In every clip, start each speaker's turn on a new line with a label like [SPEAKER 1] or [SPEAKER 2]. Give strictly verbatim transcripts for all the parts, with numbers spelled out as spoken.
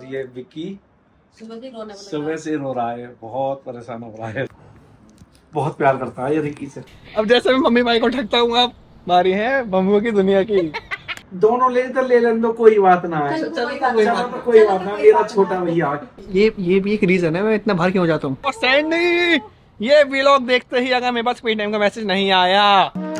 [SPEAKER 1] ये विक्की
[SPEAKER 2] सुबह
[SPEAKER 1] से रो रहा है, बहुत परेशान हो रहा है, बहुत प्यार करता है ये रिक्की से।
[SPEAKER 3] अब जैसे मैं मम्मी भाई को ठगता हूँ, आप मारी है बम्बू की दुनिया की।
[SPEAKER 1] दोनों ले तो ले लें, तो कोई बात ना है,
[SPEAKER 2] चलो,
[SPEAKER 1] चलो
[SPEAKER 2] कोई
[SPEAKER 1] तो
[SPEAKER 2] बात
[SPEAKER 1] कोई
[SPEAKER 2] नहीं।
[SPEAKER 1] बात ना, कोई बात ना, मेरा छोटा भैया।
[SPEAKER 3] ये ये भी एक रीजन है मैं इतना बाहर क्यों हो जाता हूँ। और सैंडी, ये व्लॉग देखते ही अगर मेरे पास कोई टाइम का मैसेज नहीं आया,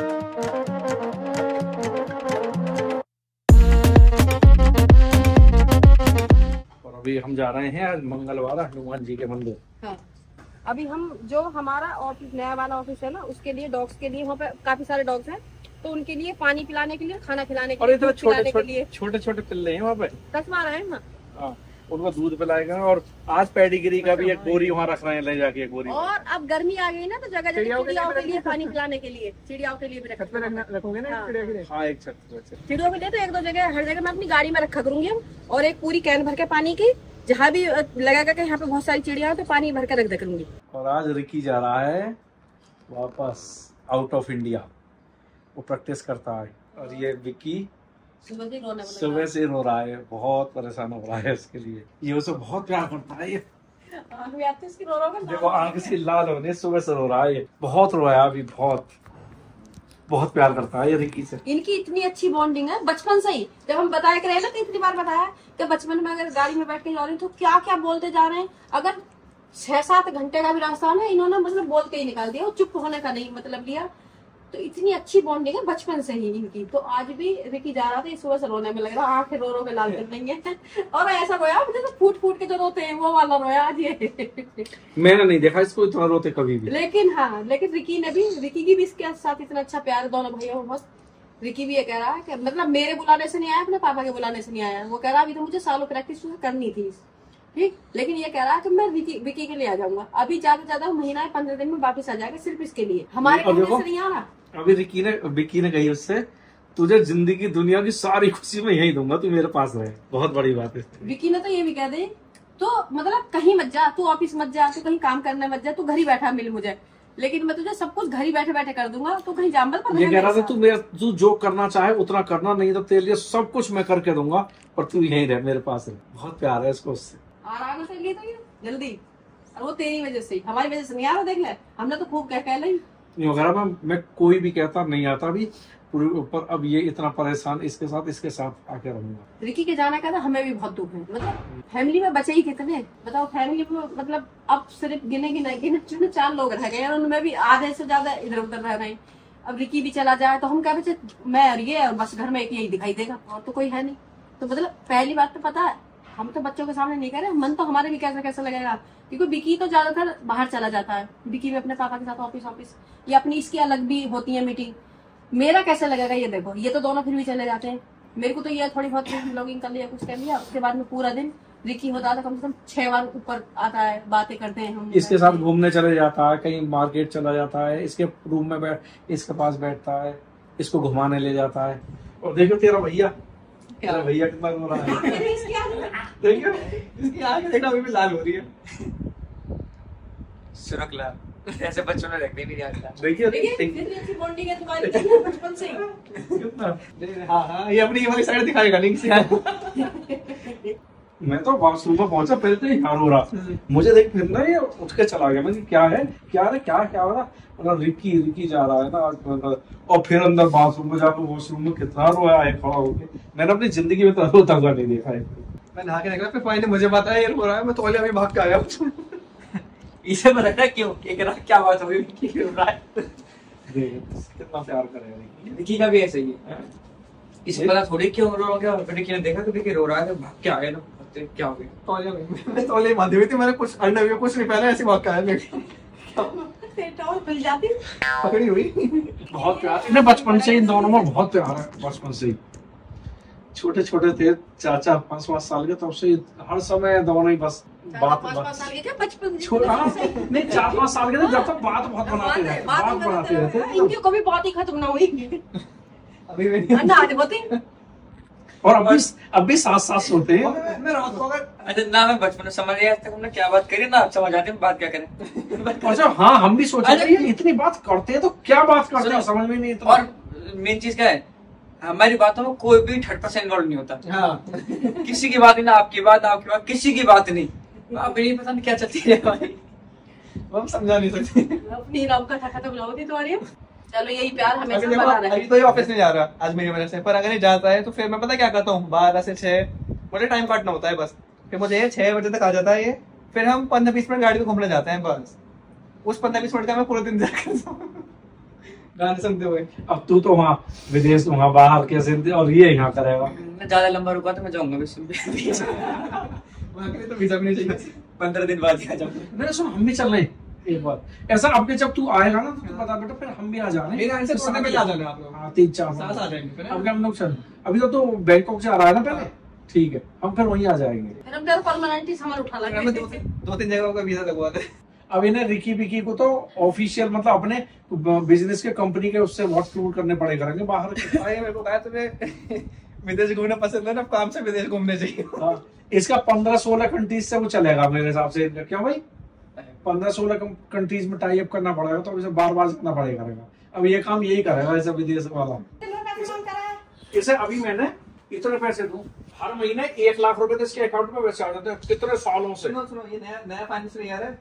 [SPEAKER 1] और अभी हम जा रहे हैं आज मंगलवार हनुमान जी के मंदिर।
[SPEAKER 2] हाँ। अभी हम जो हमारा ऑफिस नया वाला ऑफिस है ना, उसके लिए डॉग्स के लिए वहाँ पे काफी सारे डॉग्स हैं, तो उनके लिए पानी पिलाने के लिए, खाना खिलाने के
[SPEAKER 1] और
[SPEAKER 2] लिए,
[SPEAKER 1] इधर
[SPEAKER 2] दूध
[SPEAKER 1] छोटे
[SPEAKER 2] पिलाने के
[SPEAKER 1] छोटे
[SPEAKER 2] लिए
[SPEAKER 1] छोटे छोटे पिल्ले हैं वहाँ पे,
[SPEAKER 2] दस बारह है ना।
[SPEAKER 1] हाँ, उनको दूध पिलाएगा। और आज पेडिग्री का भी एक बोरी वहाँ रख रहे हैं, ले जाके एक बोरी।
[SPEAKER 2] और अब गर्मी आ गई ना, तो जगह जगह
[SPEAKER 3] चिड़ियाओं के
[SPEAKER 2] चिड़ियाओं के
[SPEAKER 3] लिए
[SPEAKER 2] लिए पानी पिलाने के लिए, चिड़ियाओं के लिए भी
[SPEAKER 3] छत पे रखना रखोगे ना
[SPEAKER 2] हाँ।
[SPEAKER 3] चिड़िया के लिए।
[SPEAKER 1] हाँ, एक छत पे।
[SPEAKER 2] चिड़ियों के लिए तो एक दो जगह, हर जगह मैं अपनी गाड़ी में रखा करूंगी हम, और एक पूरी कैन भर के पानी की, जहाँ भी लगेगा कि यहाँ पे बहुत सारी चिड़िया तो पानी भर के रख दे करूंगी।
[SPEAKER 1] और आज रिक्की जा रहा है वापस आउट ऑफ इंडिया, वो प्रैक्टिस करता है। और ये विक्की
[SPEAKER 2] सुबह से रोने
[SPEAKER 1] सुबह से रो रहा है, बहुत परेशान हो रहा है इसके लिए। ये उसे बहुत प्यार करता है। ये देखो आंख से लाल होने, सुबह से रो रहा है, ये बहुत रोया अभी, बहुत बहुत प्यार करता है ये रिक्की से।
[SPEAKER 2] इनकी इतनी अच्छी बॉन्डिंग है बचपन से ही। जब हम बताया करे ना, तो इतनी बार बताया कि बचपन में अगर गाड़ी में बैठ के जा रहे हैं तो क्या क्या बोलते जा रहे हैं। अगर छह सात घंटे का भी रास्ता है, इन्होंने मतलब बोल के ही निकाल दिया, चुप होने का नहीं मतलब लिया। तो इतनी अच्छी बॉन्डिंग है बचपन से ही इनकी। तो आज भी रिक्की जा रहा था, सुबह से रोने में लग रहा, आंखें रो रो के लाल कर रही है। और ऐसा रोया मुझे तो फूट फूट के जो रोते हैं वो वाला रोया आज ये।
[SPEAKER 1] मैंने नहीं देखा इसको इतना रोते कभी भी।
[SPEAKER 2] लेकिन हाँ, लेकिन रिक्की ने भी, रिक्की की भी इसके साथ इतना अच्छा प्यार है, दोनों भैया मस्त। रिक्की भी ये कह रहा है कि मतलब मेरे बुलाने से नहीं आया, अपने पापा के बुलाने से नहीं आया। वो कह रहा अभी तो मुझे सालों प्रैक्टिस करनी थी, ठीक, लेकिन ये कह रहा है कि मैं विकी विकी के लिए आ जाऊंगा। अभी ज्यादा से ज्यादा महीना है, पंद्रह दिन में वापस आ जाएगा, सिर्फ इसके लिए। हमारे कहने से नहीं आ रहा।
[SPEAKER 1] अभी रिक्की ने विक्की ने कही उससे, तुझे जिंदगी दुनिया की सारी खुशी में यही दूंगा, तू मेरे पास रहे। बहुत बड़ी बात है।
[SPEAKER 2] विक्की ने तो ये भी कह दे, तो मतलब कहीं मत जा, तू ऑफिस मत जा, तू कहीं काम करने मत जा, तू घर ही बैठा मिल मुझे, लेकिन मैं तुझे सब कुछ घर ही बैठे बैठे कर दूंगा, तू कहीं जा मत। पर
[SPEAKER 1] ये कह रहा था तू मेरे तू जो करना चाहे उतना करना, नहीं तो तेरे लिए सब कुछ मैं करके दूंगा, पर तू यहीं रह, मेरे पास रह। बहुत प्यार है इसको उससे।
[SPEAKER 2] आराम से लिए तो ये जल्दी, और वो तेरी वजह से, हमारी वजह से नहीं आ रहा। देख ले, हमने तो खूब कह कह ली
[SPEAKER 1] वगैरह में मैं कोई भी कहता नहीं आता भी, पर अब ये इतना परेशान, इसके साथ इसके साथ आके रहूंगा।
[SPEAKER 2] रिक्की के जाने का ना हमें भी बहुत दुख है। मतलब फैमिली में बचे ही कितने बताओ, फैमिली में मतलब अब सिर्फ गिने गिने गिने चार लोग रह गए, और उनमें भी आधे से ज्यादा इधर उधर रह रहे हैं। अब रिक्की भी चला जाए तो हम क्या बचे, मैं और ये, और बस घर में एक यही दिखाई देगा, और तो कोई है नहीं। तो मतलब पहली बात तो पता है, हम तो बच्चों के सामने नहीं कर रहे, मन तो हमारे भी कैसा कैसा लगेगा, क्योंकि विक्की तो ज्यादातर बाहर चला जाता है। विक्की भी अपने पापा के साथ ऑफिस ऑफिस या अपनी इसकी अलग भी होती है मीटिंग। मेरा कैसे लगेगा ये देखो, ये तो दोनों फिर भी चले जाते हैं। मेरे को तो ये थोड़ी बहुत ब्लॉगिंग कर लिया, कुछ कर लिया, उसके बाद में पूरा दिन रिक्की होता था, कम से कम छह बार ऊपर आता है, बातें करते हैं हम।
[SPEAKER 1] इसके साथ घूमने चले जाता है, कहीं मार्केट चला जाता है, इसके रूम में बैठ इसके पास बैठता है, इसको घुमाने ले जाता है। और देखो तेरा भैया, तेरा भैया कितना रो रहा है। देखो
[SPEAKER 3] इसकी आंखें देखना अभी भी लाल हो रही है। सुरख लाल, ऐसे बच्चों ने रखने नहीं आता।
[SPEAKER 1] देखिए
[SPEAKER 2] कितनी अच्छी बॉन्डिंग है तुम्हारी बचपन से ही।
[SPEAKER 1] कितना।
[SPEAKER 3] हाँ हाँ, ये अपनी ये वाली साइड दिखाएगा लिंक से।
[SPEAKER 1] मैं तो वॉशरूम में पहुंचा, पहले तो यहाँ रो रहा, मुझे देख फिर ना ये उठ के चला गया। मैंने क्या है क्या है क्या क्या हो रहा, मतलब रिक्की रिक्की जा रहा है ना। और फिर अंदर बाथरूम में जाकर वॉशरूम में कितना रोया है खड़ा होकर, मैंने अपनी जिंदगी में तो रोता हुआ नहीं देखा है।
[SPEAKER 3] मैं नहा के निकला, फिर फाइनली मुझे पता है ये रो रहा है, मैं तौलिया में भाग के आया।
[SPEAKER 4] इसे बताना क्यों, क्या बात हो गई, क्यों रो रहा है।
[SPEAKER 1] कितना प्यार करेगा
[SPEAKER 4] विक्की का भी ऐसे ही है, इसे पता थोड़ी क्यों रो रहा है। विक्की ने देखा कि विक्की रो रहा है, तो भाग के आ गया ना, क्या हो गया।
[SPEAKER 3] तौलिया में मैं तौलिया बांधी हुई थी, मैंने कुछ अंडा भी कुछ नहीं पहना, ऐसे भाग के आया।
[SPEAKER 2] मिल जाती
[SPEAKER 3] पकड़ी हुई।
[SPEAKER 1] बहुत प्यार, इन्हें बचपन से इन दोनों में बहुत प्यार है। बचपन से ही छोटे छोटे थे, चार चार पाँच पाँच साल के, तब से हर समय दोनों ही बस बात
[SPEAKER 2] बचपन
[SPEAKER 1] छोटा नहीं, चार पाँच साल के थे जब तक बात बहुत बनाते रहते बात बनाते रहते
[SPEAKER 2] इनकी कभी बात ही खत्म ना हुई।
[SPEAKER 3] अभी भी नहीं।
[SPEAKER 2] आज होती
[SPEAKER 1] और अब भी अब भी साथ साथ सोते हैं।
[SPEAKER 3] मैं रात को अगर
[SPEAKER 4] अच्छा ना, मैं बचपन में समझ गया, आज तक हमने क्या बात करी ना, आप समझ आते हैं बात क्या करें।
[SPEAKER 1] अच्छा हाँ, हम भी सोचे थे ये इतनी बात करते हैं तो क्या बात करते हैं, समझ में नहीं।
[SPEAKER 4] और मेन चीज क्या है, हमारी बातों में कोई भी थर्ड पर्सन इन्वॉल्व नहीं होता।
[SPEAKER 3] हाँ
[SPEAKER 4] किसी की बात नहीं, ना आपकी बात ना आपकी बात, किसी की बात नहीं। आप नहीं पता नहीं क्या चलती है भाई,
[SPEAKER 3] हम समझा नहीं सकते।
[SPEAKER 2] अपनी राम का खत्म ना होती तुम्हारी। चलो यही प्यार हमेशा
[SPEAKER 3] अभी देखो,
[SPEAKER 2] बना रहे।
[SPEAKER 3] अभी तो ये ऑफिस नहीं जा रहा आज मेरी वजह से, पर अगर ये जाता है तो फिर मैं पता क्या करता हूँ, बारह से छह मुझे टाइम काटना होता है बस। फिर मुझे ये छह बजे तक आ जाता है ये, फिर हम पंद्रह बीस मिनट गाड़ी में घूमने जाते हैं बस। उस पंद्रह बीस मिनट का मैं पूरे दिन गाने सुनते हुए।
[SPEAKER 1] अब तू तो वहाँ विदेश वहाँ बाहर कैसे, और ये यहाँ करेगा।
[SPEAKER 4] मैं ज्यादा लंबा रुका तो मैं जाऊंगा
[SPEAKER 3] वहाँ के लिए तो वीजा भी नहीं चाहिए,
[SPEAKER 4] पंद्रह दिन बाद ही आ जाऊंगा।
[SPEAKER 1] मैंने सुना हम भी चल रहे हैं एक बार ऐसा। अब जब तू आएगा ना तो तू बता बेटा, फिर हम भी आ जा रहे
[SPEAKER 3] मेरे आने से थोड़े पहले आ जाना आप लोग।
[SPEAKER 1] हाँ तीन चार
[SPEAKER 3] साथ आ जाएंगे फिर।
[SPEAKER 1] अब हम लोग चल, अभी तो तू बैंकॉक से आ रहा है ना पहले, ठीक है हम फिर वहीं आ जाएंगे।
[SPEAKER 2] फिर हम तेरे परमानेंटली सामान उठा
[SPEAKER 3] हमें
[SPEAKER 2] लाएंगे।
[SPEAKER 3] दो दो तीन जगहों का वीजा लगवा दे।
[SPEAKER 1] अब इन्हें रिकी विकी को तो ऑफिशियल मतलब अपने बिजनेस के कंपनी के उससे वॉट फ्लूट करने पड़े करेंगे बाहर के।
[SPEAKER 3] भाई मेरे को कहा तुम्हें विदेश घूमना पसंद है ना, काम से विदेश घूमने चाहिए।
[SPEAKER 1] हाँ, इसका पंद्रह सोलह कंट्रीज से वो चलेगा मेरे हिसाब से। क्यों भाई, पंद्रह सोलह कंट्रीज में टाई अप करना पड़ेगा, तो इसे बार बार जितना पड़ेगा करेगा। अब ये काम यही करेगा ऐसा विदेश वाला। इसे अभी मैंने इतने पैसे दूं, हर महीने एक लाख रुपए तो इसके अकाउंट में वैसे आ जाते हैं कितने सालों से।
[SPEAKER 3] सुनो सुनो, ये नया नया फाइनेंशियल ईयर है,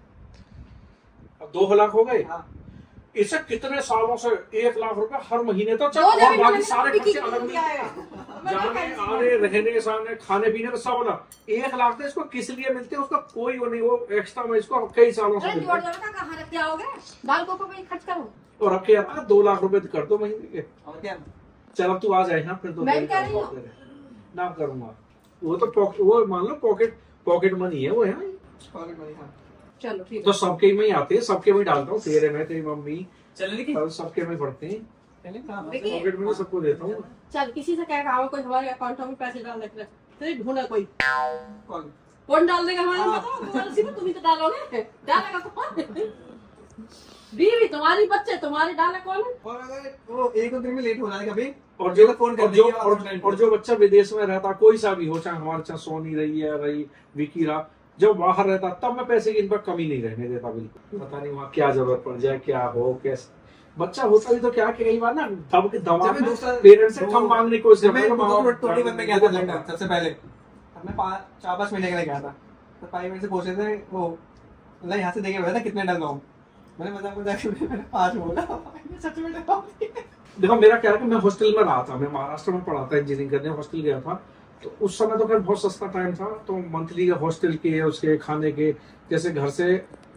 [SPEAKER 1] अब दो लाख हो गए।
[SPEAKER 3] हाँ।
[SPEAKER 1] इसे कितने सालों से एक लाख रुपए हर महीने तो चल,
[SPEAKER 2] दो
[SPEAKER 1] और
[SPEAKER 2] हजार
[SPEAKER 1] बाकी
[SPEAKER 2] में
[SPEAKER 1] सारे
[SPEAKER 2] विकी
[SPEAKER 1] खर्चे अलग
[SPEAKER 2] कितने आएगा?
[SPEAKER 1] जाने आने रहने सहने खाने पीने का सब अलग। एक लाख तो इसको किस लिए मिलते हैं उसका कोई वो नहीं, वो एक्स्ट्रा में इसको कई सालों से
[SPEAKER 2] अरे
[SPEAKER 1] मिलते
[SPEAKER 2] जोड़
[SPEAKER 1] हैं।
[SPEAKER 2] जोड़ का कहाँ रख जाओगे? दाल को को खर्च करो।
[SPEAKER 1] और रखे यार दो लाख रुपए कर दो महीने के।
[SPEAKER 3] और क्या
[SPEAKER 1] चल अब तू आ जाए ना, फिर दो
[SPEAKER 2] मैं कह रही हूँ।
[SPEAKER 1] ना करूंगा वो तो पॉकेट, वो मान लो पॉकेट पॉकेट मनी है वो है।
[SPEAKER 3] पॉकेट मनी, हाँ।
[SPEAKER 2] चलो ठीक
[SPEAKER 1] तो
[SPEAKER 2] है।
[SPEAKER 1] सबके में ही आते हैं, सबके में डालता हूँ, तेरे में तेरी मम्मी
[SPEAKER 4] चलो देखिए,
[SPEAKER 1] और सबके में पड़ते हैं।
[SPEAKER 3] चलिए, हाँ, हाँ।
[SPEAKER 2] देखिए,
[SPEAKER 1] पॉकेट मनी सबको देता हूँ।
[SPEAKER 2] चल किसी से क्या काम है, कोई हमारे अकाउंट में पैसे डाल देते हैं, तेरे ढूंढा कोई
[SPEAKER 3] कौन?
[SPEAKER 2] कौन डाल देगा हमारे? बताओ तुम्हारे सिर्फ तुम ही तो डालोगे, डालेगा कौन? बीवी तुम्हारी, बच्चे तुम्हारे, डाला कौन है?
[SPEAKER 3] और अगर वो एक दो दिन में लेट हो जाए कभी,
[SPEAKER 1] और जो
[SPEAKER 3] फोन
[SPEAKER 1] और जो और, और जो बच्चा विदेश में रहता, कोई सा भी हो, चाहे हमारे चाहे सोनी रही है रही विकी रहा, जब बाहर रहता तब मैं पैसे की इन पर कमी नहीं रहने देता बिल्कुल। पता नहीं वहाँ क्या जरूरत पड़ जाए, क्या हो कैसे। बच्चा होता भी तो क्या कि कई बार ना दब के दबाव में पेरेंट्स से कम मांगने की कोशिश करता है।
[SPEAKER 3] टोटी वन में गया था लंदन सबसे पहले, हमने पाँच चार पाँच महीने के लिए गया था, तो भाई मेरे से पूछ रहे थे वो, मतलब यहाँ से देखे हुए था कितने डल रहा हूँ, मैंने मजाक मजाक में मैंने पाँच बोला, सच में डल।
[SPEAKER 1] देखो मेरा क्या है कि मैं हॉस्टल में रहा था, मैं महाराष्ट्र में पढ़ा था, इंजीनियरिंग करने हॉस्टल गया था। तो उस समय तो खैर बहुत सस्ता टाइम था, तो मंथली हॉस्टल के उसके खाने के, जैसे घर से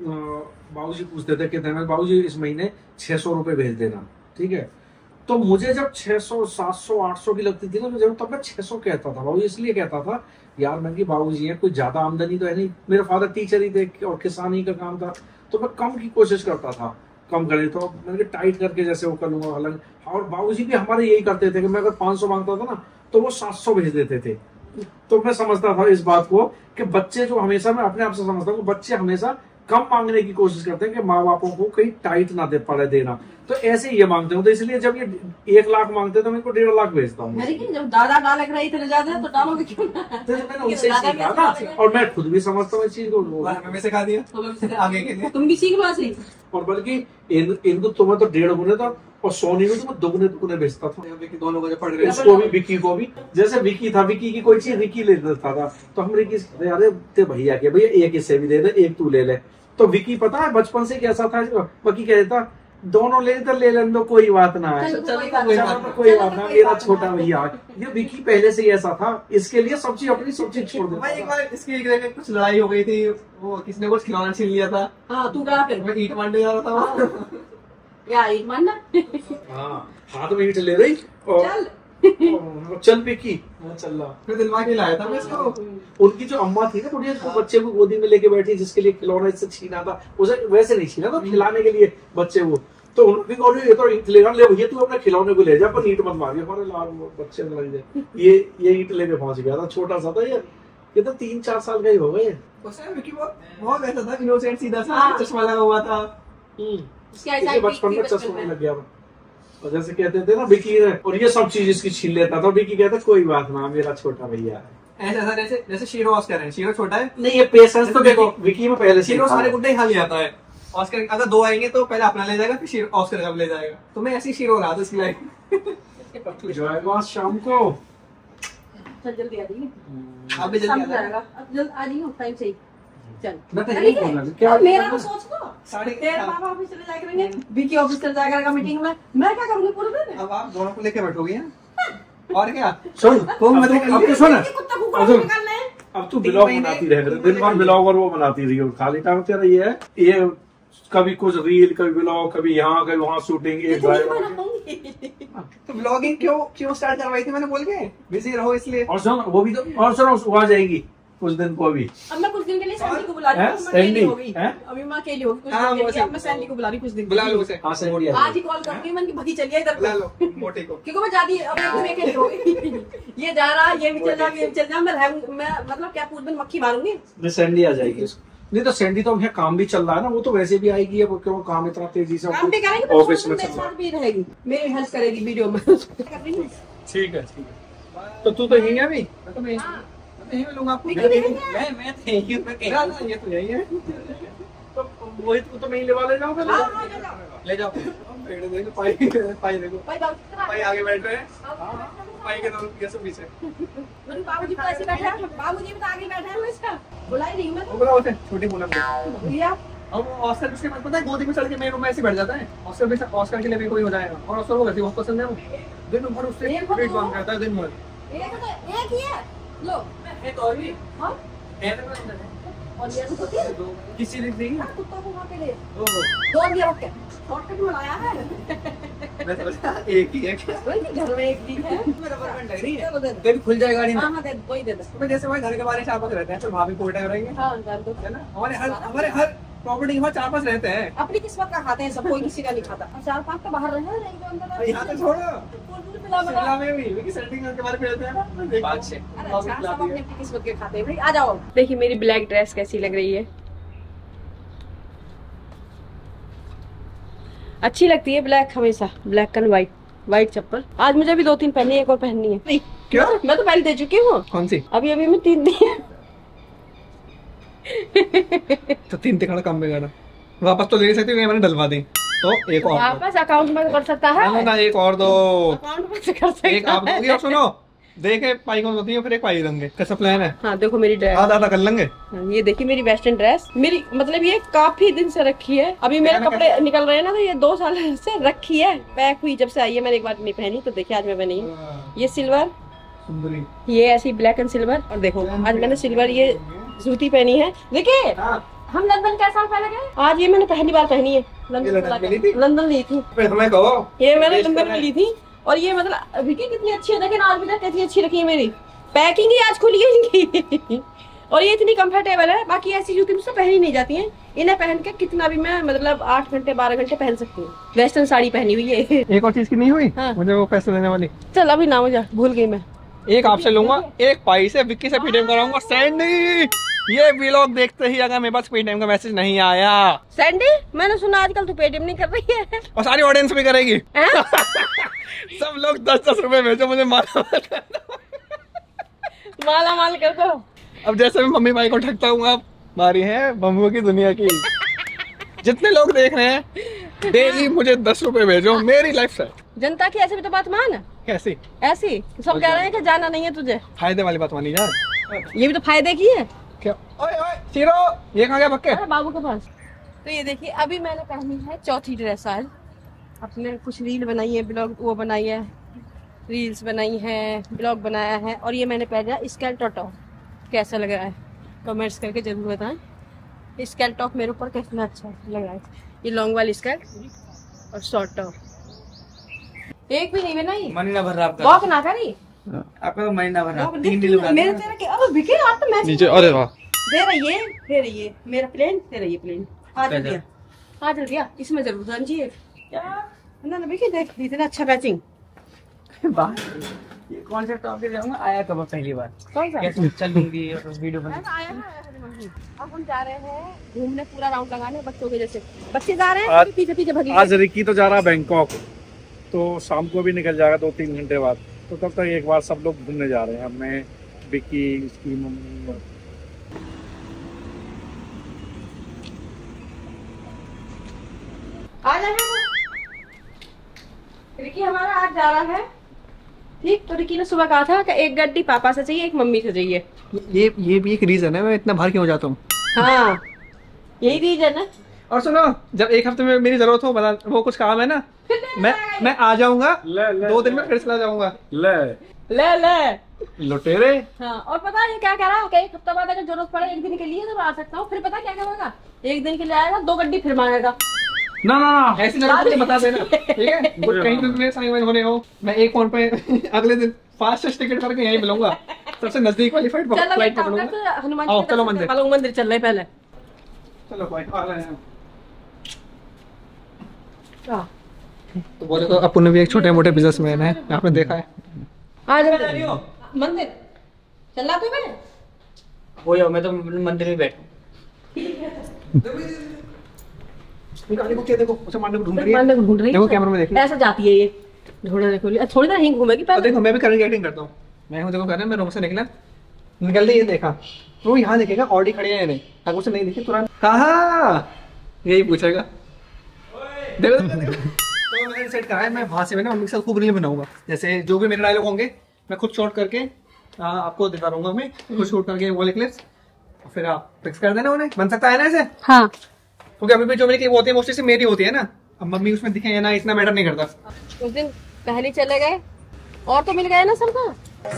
[SPEAKER 1] बाबूजी पूछते थे कि बाबूजी इस महीने छह सौ रुपए भेज देना, ठीक है। तो मुझे जब छह सौ सात सौ आठ सौ की लगती थी ना, मुझे तब मैं छह सौ कहता था। बाबूजी इसलिए कहता था यार, मैं कि बाबूजी है कोई ज्यादा आमदनी तो है नहीं, मेरे फादर टीचर ही थे और किसानी का काम था, तो मैं कम की कोशिश करता था, कम करे तो मैंने टाइट करके जैसे वो कर लूंगा अलग। और बाबूजी भी हमारे यही करते थे कि मैं अगर पाँच सौ मांगता था ना तो वो सात सौ भेज देते थे। तो मैं समझता था इस बात को कि बच्चे जो हमेशा, मैं अपने आप से समझता हूँ बच्चे हमेशा कम मांगने की कोशिश करते हैं कि माँ बापों को कहीं टाइट ना दे पड़े देना, तो ऐसे ये मांगते हो। तो इसलिए जब ये एक लाख मांगते तो मैं इनको डेढ़ लाख भेजता हूँ।
[SPEAKER 2] जब दादा डाले रही इतने ज्यादा तो डालोगे क्यों ना?
[SPEAKER 1] तो मैंने उनसे सीखा ना, और मैं खुद भी समझता हूँ इस चीज को,
[SPEAKER 3] हमें सिखा दिया आगे के लिए।
[SPEAKER 2] तुम भी सीख लो ऐसे।
[SPEAKER 1] और बल्कि इन इनको तुम्हें तो डेढ़ गुने था और सोनी को तो दुगने दुगने बेचता था।
[SPEAKER 3] दोनों को जो पढ़ रहे
[SPEAKER 1] इसको भी विकी को भी, जैसे विकी था, विकी की कोई चीज रिकी ले लेता था, तो हम रिकी अरे ते भैया के भैया एक इससे भी दे दे, एक तू ले ले। तो विकी पता है बचपन से कैसा था, बाकी कह देता दोनों ले तो ले लेने दो, कोई बात ना है,
[SPEAKER 2] चलो, कोई
[SPEAKER 1] चलो तो कोई बात ना, मेरा छोटा भैया। ये विकी पहले से ही ऐसा था, इसके लिए सब चीज अपनी सब चीज छोड़
[SPEAKER 3] भाई। एक
[SPEAKER 1] देता
[SPEAKER 3] बार इसकी एक जगह कुछ लड़ाई हो गई थी, वो किसने कुछ खिलौना छीन लिया था,
[SPEAKER 2] हाँ तू कहा फिर
[SPEAKER 3] मैं ईट मारने जा रहा था वहाँ।
[SPEAKER 2] या एक मानना
[SPEAKER 1] था। हाँ हाथ में ईंट ले रही और
[SPEAKER 2] चल
[SPEAKER 1] और चल विकी चल रहा।
[SPEAKER 3] फिर दिलवा के लाया था मैं इसको।
[SPEAKER 1] उनकी जो अम्मा थी ना बुढ़िया, जो बच्चे को गोदी में लेके बैठी, जिसके लिए खिलौना इससे छीना था, उसे वैसे नहीं छीना था, खिलाने के लिए बच्चे वो। तो उन्होंने कहा ये तो ईंट लेगा, ले भैया तू अपने खिलौने को ले जा, पर ईंट मत मारिए, हमारे लाल बच्चे में लग जाए। ये ये ईंट लेके पहुंच गया था, छोटा सा था ये ये तो तीन चार साल का ही हो गए।
[SPEAKER 3] उस टाइम विकी बहुत बहुत ऐसा था, इनोसेंट सीधा सा, चश्मा लगा हुआ था।
[SPEAKER 1] इसके बचपन में चश्मा लग गया था, और जैसे कहते थे ना विकी है, और ये सब चीज इसकी छीन लेता था। विकी कहता कोई बात ना, मेरा छोटा भैया है।
[SPEAKER 3] ऐसा ऐसा जैसे जैसे शीरो ऑस्कर है, शीरो छोटा है
[SPEAKER 1] नहीं, ये पेशेंस तो देखो विकी में पहले से
[SPEAKER 3] शीरो सारे गुड्डे खा लिया है। ऑस्कर अगर दो आएंगे तो पहले अपना ले जाएगा, फिर शीरो ऑस्कर का ले जाएगा। तो मैं ऐसी शीरो रहा था इसकी लाइफ।
[SPEAKER 1] जाएगा शाम को।
[SPEAKER 2] चल जल्दी आ जाइए,
[SPEAKER 3] आप भी जल्दी
[SPEAKER 2] शाम
[SPEAKER 3] आ
[SPEAKER 2] को
[SPEAKER 3] जाना।
[SPEAKER 2] जाएगा, अब जल्द आ जाइए टाइम से ही। चल
[SPEAKER 1] मैं तो
[SPEAKER 2] अरे
[SPEAKER 1] यही
[SPEAKER 2] क्या?
[SPEAKER 1] बोल रहा हूँ, क्या
[SPEAKER 2] मेरा तो सोच लो,
[SPEAKER 3] साढ़े
[SPEAKER 2] तेरे पापा ऑफिस चले जाया करेंगे, विकी ऑफिस चले जाया करेगा मीटिंग में, मैं क्या करूंगी पूरे दिन?
[SPEAKER 3] अब आप दोनों को लेके बैठोगे हैं? और क्या
[SPEAKER 1] सुन
[SPEAKER 3] वो
[SPEAKER 1] अब
[SPEAKER 3] मतलब
[SPEAKER 1] तू- अब तो सुन
[SPEAKER 2] ये कुत्ता कुकुर
[SPEAKER 1] अब तो-
[SPEAKER 2] निकालना है।
[SPEAKER 1] अब तू
[SPEAKER 3] तीन
[SPEAKER 1] ब्लॉग
[SPEAKER 3] महीने-
[SPEAKER 1] बनाती रह दिन भर ब्लॉग और वो बनाती रही हो, खाली टाइम तेरा ये है, ये कभी कुछ रील, कभी ब्लॉग, कभी यहाँ कभी वहाँ शूटिंग, एक
[SPEAKER 2] कितनी
[SPEAKER 1] ड्राइवर।
[SPEAKER 2] बनाऊंगी?
[SPEAKER 3] तो ब्लॉगिंग क्यों क्यों स्टार्ट करवाई थी मैंने बोल के बिजी रहो इसलिए।
[SPEAKER 1] और सुन वो भी तो, और सुनो वो आ जाएगी कुछ दिन को अभी।
[SPEAKER 2] अब मैं कुछ दिन के लिए सैंडी को बुला रही हूँ,
[SPEAKER 1] हैं?
[SPEAKER 2] मैं अकेली
[SPEAKER 1] सैंडी?
[SPEAKER 2] होगी,
[SPEAKER 1] हैं?
[SPEAKER 2] अभी मैं अकेली होगी कुछ
[SPEAKER 3] हाँ,
[SPEAKER 2] दिन के
[SPEAKER 3] वो
[SPEAKER 2] लिए, अब
[SPEAKER 3] से-
[SPEAKER 2] मैं सैंडी को बुला रही हूँ कुछ दिन के
[SPEAKER 3] बुला
[SPEAKER 2] लिए।
[SPEAKER 3] लो उसे।
[SPEAKER 1] हाँ सही
[SPEAKER 2] आज ही कॉल करती हूँ, मैंने कहा, भगी चलिए इधर
[SPEAKER 3] बुला
[SPEAKER 2] पे।
[SPEAKER 3] लो मोटी को।
[SPEAKER 2] क्योंकि मैं जाती अब एक दिन अकेली होगी। ये जा रहा, ये भी चल रहा, ये भी चल रहा, मैं रहूं- मैं मतलब क्या पूरे दिन मक्खी मारूंगी।
[SPEAKER 1] नहीं सैंडी आ जाएगी। नहीं तो सैंडी तो यहाँ काम भी चल रहा है ना, वो तो वैसे भी आएगी, अब क्यों काम इतना तेजी से
[SPEAKER 2] काम भी करेंगे तो
[SPEAKER 1] ऑफिस में
[SPEAKER 2] मेरे
[SPEAKER 1] चल रहा है।
[SPEAKER 2] साथ भी रहेगी, मेरी हेल्प करेगी वीडियो में।
[SPEAKER 1] ठीक है ठीक है। तो तू तो यही है अभी?
[SPEAKER 3] मैं तो यहीं-
[SPEAKER 2] हाँ।
[SPEAKER 3] मैं तो यहीं मिलूंगा आपको।
[SPEAKER 2] विकी भी है?
[SPEAKER 3] मैं मैं तो यहीं हूँ, मैं कहीं- ना, ना, ये तो यही है।
[SPEAKER 1] तो वही तू तो मैं ही लेवा ले जाऊंगा।
[SPEAKER 2] हाँ, हाँ, ले जाओ।
[SPEAKER 3] ले जाओ। पेड़ देखो पाई पाई देखो
[SPEAKER 2] भाई बाबू
[SPEAKER 3] पाई आगे बैठ रहे हैं पाई के दोनों पीछे पीछे।
[SPEAKER 2] मेरे बाबूजी तो ऐसे बैठे हैं, बाबूजी भी तो आगे बैठे हैं, मैं इसका बुलाई नहीं मैं
[SPEAKER 3] वो बोला उसे छोटी पूनम को।
[SPEAKER 2] भैया।
[SPEAKER 3] अब वो ऑस्कर उसके बाद पता है गोदी में चढ़ के मेरे रूम में ऐसे बैठ जाता है। ऑस्कर भी ऑस्कर के लिए भी कोई हो जाएगा और ऑस्कर को वैसे बहुत पसंद है वो। दिन भर उससे
[SPEAKER 2] देखो
[SPEAKER 3] पेट
[SPEAKER 2] तो।
[SPEAKER 3] बंद करता है दिन भर।
[SPEAKER 2] एक तो एक ही है, लो।
[SPEAKER 3] एक और भी
[SPEAKER 2] हाँ,
[SPEAKER 3] है ना अंदर है।
[SPEAKER 2] और ये तो तीन।
[SPEAKER 3] दो किसी ने नहीं
[SPEAKER 2] हाँ, कुत्तों को वहाँ पे ले।
[SPEAKER 3] दो
[SPEAKER 2] दो दिया रख के। शॉर्टकट में लाया है।
[SPEAKER 3] मैं समझा एक ही है क्या।
[SPEAKER 2] वही कि घर में एक दी है।
[SPEAKER 3] मेरा रबर बैंड लग रही है।
[SPEAKER 2] दे दो, दे दो।
[SPEAKER 3] तेरी खुल जाएगा गाड़ी में।
[SPEAKER 2] हाँ, हाँ, दे दो, वही दे दो।
[SPEAKER 3] तो मैं जैसे वहाँ घर के बाहर चार पांच रहते हैं तो वहाँ भी कोई टाइम रहेंगे
[SPEAKER 2] हाँ, डाल दो।
[SPEAKER 3] है ना। हमारे हर हमारे हर प्रॉपर्टी के वहाँ चार पांच रहते हैं।
[SPEAKER 2] अपनी किस्मत का खाते हैं सब, कोई किसी का नहीं खाता। और चार पांच तो बाहर रहे हैं, नहीं तो अंदर
[SPEAKER 3] और
[SPEAKER 2] रहे।
[SPEAKER 3] यहाँ पे छोड़ो
[SPEAKER 2] फूल फूल पिला बना।
[SPEAKER 3] शिमला में भी क्योंकि सेटिंग करके बाहर पे रहते हैं ना पाँच छह
[SPEAKER 2] अरे अच्छा, सब अपनी अपनी किस्मत के खाते हैं भाई। आ जाओ। देखिए मेरी ब्लैक ड्रेस कैसी लग रही है, अच्छी लगती है ब्लैक, हमेशा ब्लैक एंड व्हाइट। व्हाइट चप्पल आज मुझे भी दो तीन पहनी है, एक और पहननी है। नहीं
[SPEAKER 3] क्यों?
[SPEAKER 2] मैं तो पहले दे चुकी हूँ,
[SPEAKER 3] कौन सी
[SPEAKER 2] अभी अभी मैं तीन दी है।
[SPEAKER 3] तो तीन तिखाना कम में करना वापस तो ले सकती हूँ मैंने डलवा दी तो एक और दो।
[SPEAKER 2] वापस अकाउंट में कर सकता
[SPEAKER 3] ना ना
[SPEAKER 2] है,
[SPEAKER 3] ना एक और दो
[SPEAKER 2] अकाउंट में से कर सकता
[SPEAKER 3] एक आप दोगी
[SPEAKER 2] है।
[SPEAKER 3] और सुनो देखे पाई कौन होती है फिर एक पाई देंगे कैसा प्लान है
[SPEAKER 2] हाँ देखो मेरी ड्रेस,
[SPEAKER 3] आधा आधा कर लेंगे
[SPEAKER 2] हाँ, ये देखिए मेरी वेस्टर्न ड्रेस, मेरी मतलब ये काफी दिन से रखी है। अभी मेरे
[SPEAKER 3] कहना
[SPEAKER 2] कपड़े निकल रहे हैं ना, तो ये दो साल से रखी है, पैक हुई जब से आई है। मैंने एक बार नहीं पहनी, तो देखिए आज मैं पहनी है। ये सिल्वर,
[SPEAKER 3] सुंदरी
[SPEAKER 2] ये ऐसी ब्लैक एंड सिल्वर, और देखो आज मैंने सिल्वर ये जूती पहनी है। देखिए हम लंदन कैसा पहने गए, आज ये मैंने पहली बार पहनी है।
[SPEAKER 3] ये लंदन में ली थी?
[SPEAKER 2] लंदन ली थी,
[SPEAKER 3] फिर हमें कहो
[SPEAKER 2] ये मैंने
[SPEAKER 3] टेस्ट
[SPEAKER 2] लंदन
[SPEAKER 3] करना
[SPEAKER 2] में
[SPEAKER 3] है।
[SPEAKER 2] ली थी। और ये मतलब विकी कितनी अच्छी है, लेकिन आज भी तक कितनी अच्छी रखी है मेरी, पैकिंग ही आज खुली है इनकी। और ये इतनी कंफर्टेबल है, बाकी ऐसी जूती मुझसे पहनी नहीं जाती हैं। इन्हें पहन के कितना भी मैं मतलब आठ घंटे बारह घंटे पहन सकती हूँ। वेस्टर्न साड़ी पहनी हुई है।
[SPEAKER 3] एक और चीज की नहीं हुई
[SPEAKER 2] हाँ।
[SPEAKER 3] मुझे वो पैसे देने वाली
[SPEAKER 2] चल अभी ना मुझे भूल गई मैं।
[SPEAKER 3] एक आपसे लूंगा एक पाई से विक्की से पीटीएम कराऊंगा सैंडी ये व्लॉग देखते ही अगर मेरे पास पीटीएम का मैसेज नहीं आया
[SPEAKER 2] सैंडी मैंने सुना आजकल तू पेटीएम नहीं कर रही है।
[SPEAKER 3] और सारी ऑडियंस भी करेगी
[SPEAKER 2] हैं?
[SPEAKER 3] सब लोग दस दस रुपए भेजो मुझे माला
[SPEAKER 2] माला माल कर दो।
[SPEAKER 3] अब जैसे मैं मम्मी भाई को ठगता हूँ अब बारी है बम्बू की दुनिया की जितने लोग देख रहे हैं डेली मुझे दस रुपए भेजो मेरी लाइफ से
[SPEAKER 2] जनता की ऐसे भी तो बात मान,
[SPEAKER 3] कैसी
[SPEAKER 2] ऐसी सब कह रहे हैं कि जाना नहीं है तुझे,
[SPEAKER 3] फायदे वाली बात मानी यार
[SPEAKER 2] ये भी तो फायदे की है।
[SPEAKER 3] क्या ओए ओए सीरो ये कहाँ गया पक्के
[SPEAKER 2] अरे बाबू के पास। तो ये देखिए अभी मैंने पहनी है चौथी ड्रेस आज। अपने कुछ रील बनाई है, ब्लॉग वो बनाई है, रील्स बनाई है, ब्लॉग बनाया है। और ये मैंने पहना स्केल टॉप, कैसा लग रहा है कमेंट्स करके जरूर बताएं। स्केल टॉप मेरे ऊपर कितना अच्छा लग रहा है, ये लॉन्ग वाली स्केल और शॉर्ट टॉप। एक भी नहीं बनाई,
[SPEAKER 4] महीना भर आपका
[SPEAKER 2] वॉक ना करी
[SPEAKER 4] आपका तो महीना भर
[SPEAKER 2] वॉक
[SPEAKER 4] तीन
[SPEAKER 2] देख,
[SPEAKER 4] दिन
[SPEAKER 2] मेरे तेरा क्या अब बिके रात तो मैच
[SPEAKER 3] नीचे अरे वाह
[SPEAKER 2] दे रही है, दे रही है मेरा प्लेन, दे रही है प्लेन। आ
[SPEAKER 4] पैदल।
[SPEAKER 2] दिया आ दिया, इसमें जरूर समझिए क्या ना ना देखिए देख इतना अच्छा मैचिंग।
[SPEAKER 4] ये कौन से टॉपिक जाऊंगा आया कब पहली बार
[SPEAKER 2] कौन सा
[SPEAKER 4] कैसे चलूंगी और वीडियो बना
[SPEAKER 2] आया है, आया है दिमाग में। अब हम जा रहे हैं घूमने, पूरा राउंड लगाने बच्चों के जैसे। बच्चे जा रहे हैं
[SPEAKER 1] आज-
[SPEAKER 2] पीछे पीछे भगी।
[SPEAKER 1] आज रिकी तो जा रहा है बैंकॉक, तो शाम को भी निकल जाएगा दो तीन घंटे बाद। तो तब तक एक बार सब लोग घूमने जा रहे हैं। अब मैं, विक्की, इसकी मम्मी।
[SPEAKER 2] आ जाए रिकी हमारा आज जा रहा है ठीक। तो रिकी ने सुबह कहा था कि एक गड्डी पापा से चाहिए, एक मम्मी से चाहिए।
[SPEAKER 3] ये ये भी एक रीजन है मैं इतना बाहर क्यों जाता हूँ।
[SPEAKER 2] हाँ यही रीजन है।
[SPEAKER 3] और सुनो, जब एक हफ्ते में मेरी जरूरत हो, बता वो कुछ काम है ना, मैं मैं आ जाऊंगा, दो दिन में फिर चला जाऊंगा।
[SPEAKER 1] ले
[SPEAKER 2] ले ले
[SPEAKER 1] लुटेरे।
[SPEAKER 2] हाँ। और पता है ये क्या कह रहा है कि एक हफ्ता बाद अगर जरूरत पड़े एक दिन के लिए तो मैं आ सकता हूँ। फिर पता क्या करेगा, एक दिन के लिए आएगा, दो गड्डी फिर मांगेगा।
[SPEAKER 1] ना ना ना
[SPEAKER 3] ऐसी जगह मुझे बता देना, ठीक है। कहीं पे मेरे साइन होने हो, मैं एक फोन पे अगले दिन फास्टेस्ट टिकट करके यहीं मिलूंगा, सबसे नजदीक वाली फ्लाइट फ्लाइट पकड़ूंगा।
[SPEAKER 2] हनुमान
[SPEAKER 3] आओ चलो मंदिर,
[SPEAKER 2] चलो मंदिर चल रहे पहले।
[SPEAKER 3] चलो भाई आ रहे हैं।
[SPEAKER 2] हाँ।
[SPEAKER 3] तो बोले तो अपन भी एक छोटे मोटे बिजनेसमैन है, आपने देखा है।
[SPEAKER 2] आ जाओ मंदिर चल रहा तू। मैं
[SPEAKER 4] हो जाओ, मैं तो मंदिर में बैठा।
[SPEAKER 3] देखो उसे मारने को ढूंढ रही है,
[SPEAKER 2] मारने को ढूंढ रही है।
[SPEAKER 3] देखो कैमरा में देखो,
[SPEAKER 2] ऐसे जाती है ये। थोड़ा देखो, थोड़ी देर हिंग घूमेगी
[SPEAKER 3] तो
[SPEAKER 2] पहले।
[SPEAKER 3] देखो मैं भी करंट एक्टिंग करता हूँ। मैं हूँ देखो कर रहा मैं रूम से निकला, निकलते ये देखा वो यहाँ देखेगा ऑडी खड़ी है नहीं, अगर उसे नहीं दिखी तुरंत कहा यही पूछेगा। देखो तो मैंने डिसाइड करा है मैं वहाँ से ना मम्मी के साथ खूब रील बनाऊंगा। जैसे जो भी मेरे डायलॉग होंगे मैं खुद शॉट करके आ, आपको दिखा दूंगा, मैं खुद शूट करके वो क्लिप्स, फिर आप फिक्स कर देना उन्हें। बन सकता है ना ऐसे?
[SPEAKER 2] हाँ।
[SPEAKER 3] क्योंकि अभी भी जो मेरी वो होती है मोस्टली से मेरी होती है ना, अब मम्मी उसमें दिखे या ना इतना मैटर नहीं करता।
[SPEAKER 2] उस दिन पहले चले गए और तो मिल गए ना सबका।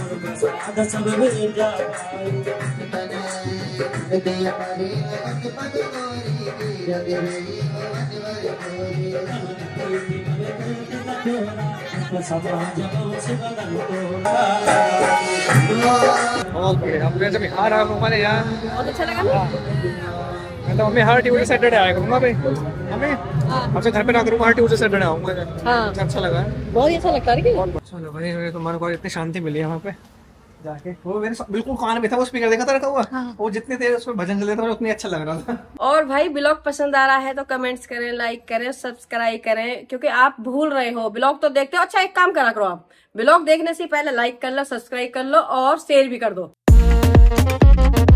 [SPEAKER 3] ओके अब मैं जब यहाँ रहा हूँ यार
[SPEAKER 2] बहुत अच्छा लगा ना।
[SPEAKER 3] मैं तो मम्मी हर ट्यूसडे सैटरडे आया करूँगा भाई, मम्मी आपसे घर पे ना करूँगा, हर ट्यूसडे सैटरडे आऊँगा।
[SPEAKER 2] हाँ
[SPEAKER 3] अच्छा लगा,
[SPEAKER 2] बहुत ही अच्छा लगता है।
[SPEAKER 3] चलो भाई तुम्हारे को इतनी शांति मिली है वहाँ पे जाके। वो मेरे बिल्कुल कान में था, वो स्पीकर देखा था रखा हुआ। हाँ। वो जितनी देर उसमें भजन चल रहा था उतनी अच्छा लग रहा था।
[SPEAKER 2] और भाई ब्लॉग पसंद आ रहा है तो कमेंट्स करें, लाइक करें, सब्सक्राइब करें, क्योंकि आप भूल रहे हो ब्लॉग तो देखते हो। अच्छा एक काम करा करो, आप ब्लॉग देखने से पहले लाइक कर लो, सब्सक्राइब कर लो और शेयर भी कर दो।